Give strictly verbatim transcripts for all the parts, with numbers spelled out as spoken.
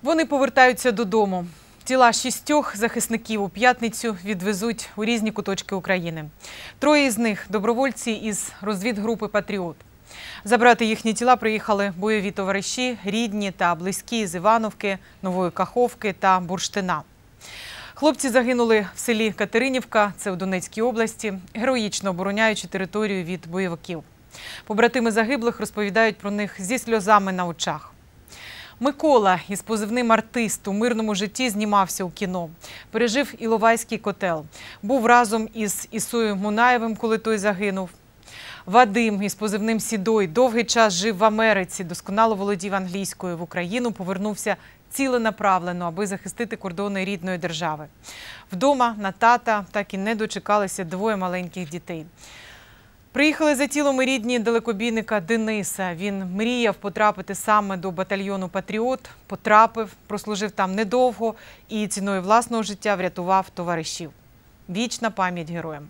Вони повертаються додому. Тіла шістьох захисників у п'ятницю відвезуть у різні куточки України. Троє з них – добровольці із розвідгрупи «Патріот». Забрати їхні тіла приїхали бойові товариші, рідні та близькі з Івановки, Нової Каховки та Бурштина. Хлопці загинули в селі Катеринівка, це у Донецькій області, героїчно обороняючи територію від бойовиків. Побратими загиблих розповідають про них зі сльозами на очах. Микола із позивним «Артист» у мирному житті знімався у кіно. Пережив Іловайський котел. Був разом із Ісою Мунаєвим, коли той загинув. Вадим із позивним «Сідой» довгий час жив в Америці, досконало володів англійською. В Україну повернувся ціленаправлено, аби захистити кордони рідної держави. Вдома на тата так і не дочекалися двоє маленьких дітей. Приїхали за тілом і рідні далекобійника Дениса. Він мріяв потрапити саме до батальйону «Патріот». Потрапив, прослужив там недовго і ціною власного життя врятував товаришів. Вічна пам'ять героям.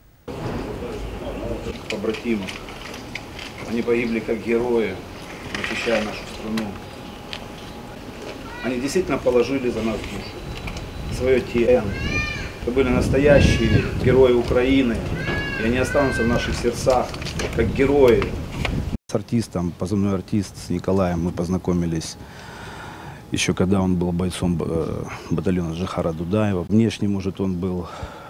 Побратимы. Они погибли как герои, защищая нашу страну. Они действительно положили за нас душу, свое тело. Это были настоящие герои Украины, и они останутся в наших сердцах, как герои. С артистом, позывной «Артист», с Николаем мы познакомились еще когда он был бойцом батальона Джихара Дудаева. Внешне, может, он был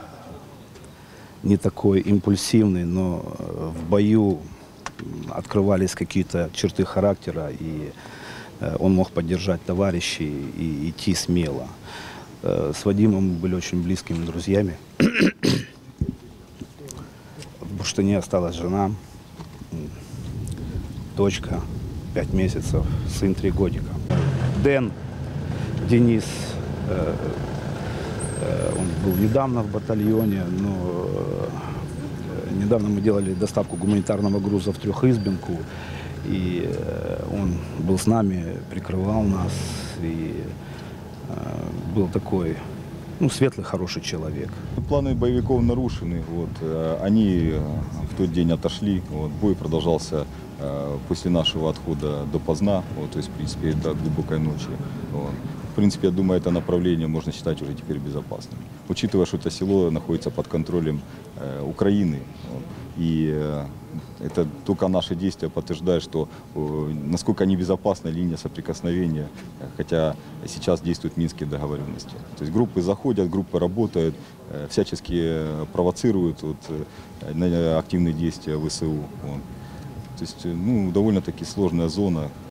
не такой импульсивный, но в бою открывались какие-то черты характера, и он мог поддержать товарищей и идти смело. С Вадимом мы были очень близкими друзьями. В Бурштине осталась жена, дочка, пять месяцев, сын три годика. Дэн, Денис, он был недавно в батальоне, но недавно мы делали доставку гуманитарного груза в Трехизбинку, и он был с нами, прикрывал нас, и был такой, ну, светлый, хороший человек. Планы боевиков нарушены. Вот, они в тот день отошли. Вот, бой продолжался после нашего отхода допоздна, вот, то есть, в принципе, до глубокой ночи. Вот. В принципе, я думаю, это направление можно считать уже теперь безопасным. Учитывая, что это село находится под контролем э, Украины. Вот, и э, это только наши действия подтверждают, что э, насколько небезопасна линия соприкосновения, хотя сейчас действуют минские договоренности. То есть группы заходят, группы работают, э, всячески провоцируют вот, э, активные действия ВСУ. Вот. То есть, ну, довольно-таки сложная зона.